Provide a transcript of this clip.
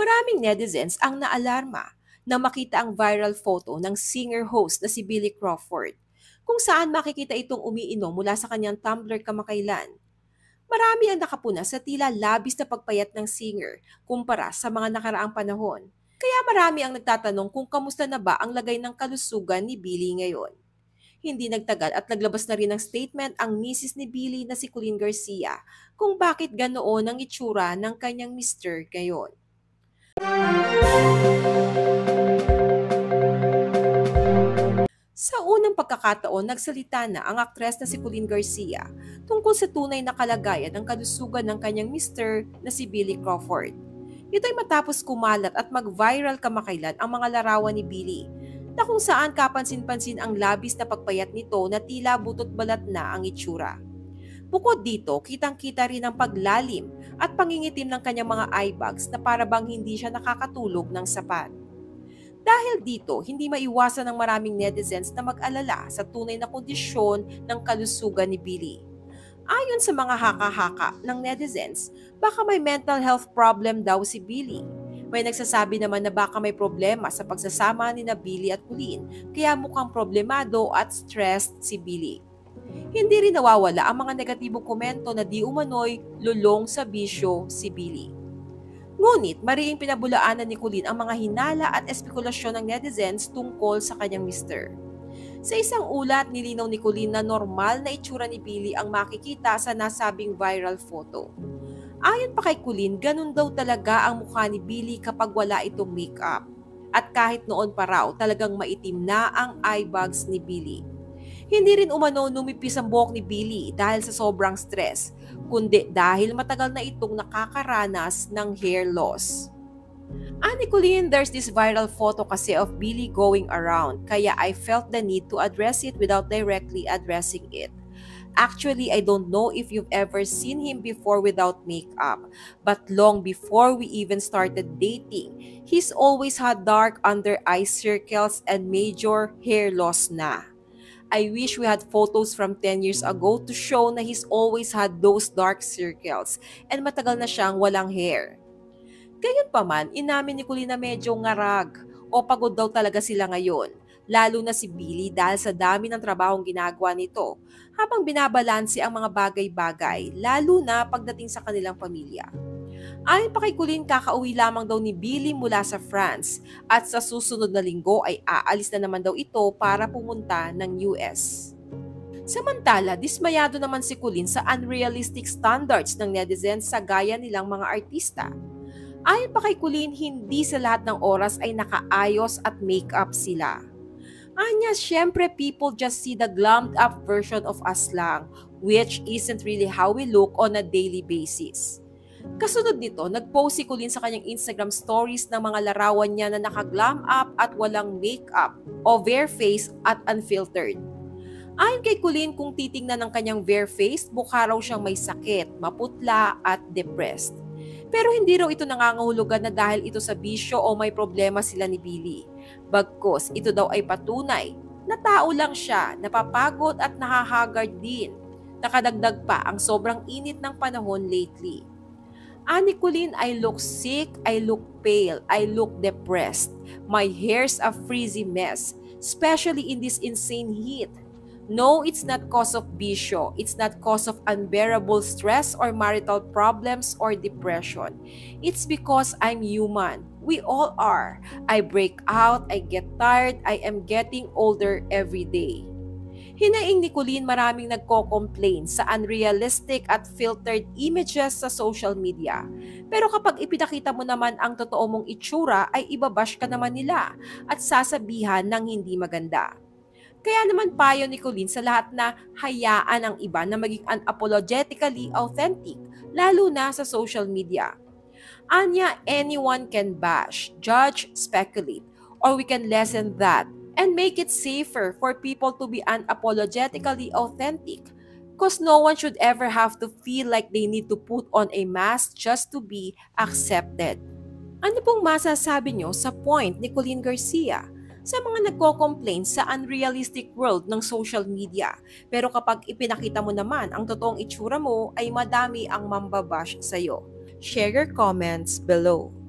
Maraming netizens ang naalarma nang makita ang viral photo ng singer-host na si Billy Crawford, kung saan makikita itong umiinom mula sa kanyang tumbler kamakailan. Marami ang nakapuna sa tila labis na pagpayat ng singer kumpara sa mga nakaraang panahon. Kaya marami ang nagtatanong kung kamusta na ba ang lagay ng kalusugan ni Billy ngayon. Hindi nagtagal at naglabas na rin ng statement ang misis ni Billy na si Colleen Garcia kung bakit ganoon ang itsura ng kanyang mister ngayon. Sa unang pagkakataon, nagsalita na ang aktres na si Colleen Garcia tungkol sa tunay na kalagayan ng kalusugan ng kanyang mister na si Billy Crawford. Ito ay matapos kumalat at mag-viral kamakailan ang mga larawan ni Billy, na kung saan kapansin-pansin ang labis na pagpayat nito na tila butot balat na ang itsura. Bukod dito, kitang-kita rin ang paglalim at pangingitim ng kanyang mga eye bags na para bang hindi siya nakakatulog ng sapat. Dahil dito, hindi maiwasan ng maraming netizens na mag-alala sa tunay na kondisyon ng kalusugan ni Billy. Ayon sa mga haka-haka ng netizens, baka may mental health problem daw si Billy. May nagsasabi naman na baka may problema sa pagsasama ni na Billy at Colleen, kaya mukhang problemado at stressed si Billy. Hindi rin nawawala ang mga negatibong komento na di umano'y lulong sa bisyo si Billy. Ngunit mariing pinabulaanan ni Colleen ang mga hinala at espekulasyon ng netizens tungkol sa kanyang mister. Sa isang ulat, nilinaw ni Colleen na normal na itsura ni Billy ang makikita sa nasabing viral photo. Ayon pa kay Colleen, ganun daw talaga ang mukha ni Billy kapag wala itong makeup. At kahit noon pa raw, talagang maitim na ang eye bags ni Billy. Hindi rin umano numipis ang buhok ni Billy dahil sa sobrang stress, kundi dahil matagal na itong nakakaranas ng hair loss. Ani Colleen, there's this viral photo kasi of Billy going around, kaya I felt the need to address it without directly addressing it. Actually, I don't know if you've ever seen him before without makeup, but long before we even started dating, he's always had dark under eye circles and major hair loss na. I wish we had photos from 10 years ago to show na he's always had those dark circles and matagal na siyang walang hair. Gayunpaman, inamin ni Colleen na medyo ngarag o pagod daw talaga sila ngayon, lalo na si Billy dahil sa dami ng trabahong ginagawa nito habang binabalanse ang mga bagay-bagay, lalo na pagdating sa kanilang pamilya. Ayon pa kay Colleen, kakauwi lamang daw ni Billy mula sa France at sa susunod na linggo ay aalis na naman daw ito para pumunta ng US. Samantala, dismayado naman si Colleen sa unrealistic standards ng netizens sa gaya nilang mga artista. Ayon pa kay Colleen, hindi sa lahat ng oras ay nakaayos at makeup sila. Anya, syempre people just see the glammed up version of us lang, which isn't really how we look on a daily basis. Kasunod nito, nag-post si Colleen sa kanyang Instagram stories ng mga larawan niya na naka-glam up at walang makeup o bare face at unfiltered. Ayon kay Colleen, kung titingnan ng kanyang bare face, mukha raw siyang may sakit, maputla at depressed. Pero hindi raw ito nangangahulugan na dahil ito sa bisyo o may problema sila ni Billy. Bagkus, ito daw ay patunay na tao lang siya, napapagod at nahahagard din. Nakadagdag pa ang sobrang init ng panahon lately. Ani Colleen, I look sick, I look pale, I look depressed. My hair's a frizzy mess, especially in this insane heat. No, it's not cause of bisyo. It's not cause of unbearable stress or marital problems or depression. It's because I'm human. We all are. I break out, I get tired, I am getting older every day. Hinaing ni Colleen, maraming nagko-complain sa unrealistic at filtered images sa social media. Pero kapag ipinakita mo naman ang totoo mong itsura ay ibabash ka naman nila at sasabihan ng hindi maganda. Kaya naman payo ni Colleen sa lahat na hayaan ang iba na maging unapologetically authentic, lalo na sa social media. Anya, anyone can bash, judge, speculate, or we can lessen that and make it safer for people to be unapologetically authentic, because no one should ever have to feel like they need to put on a mask just to be accepted. Ano pong masasabi nyo sa point ni Colleen Garcia sa mga nagko-complain sa unrealistic world ng social media, pero kapag ipinakita mo naman ang totoong itsura mo ay madami ang mambabash sa'yo? Share your comments below.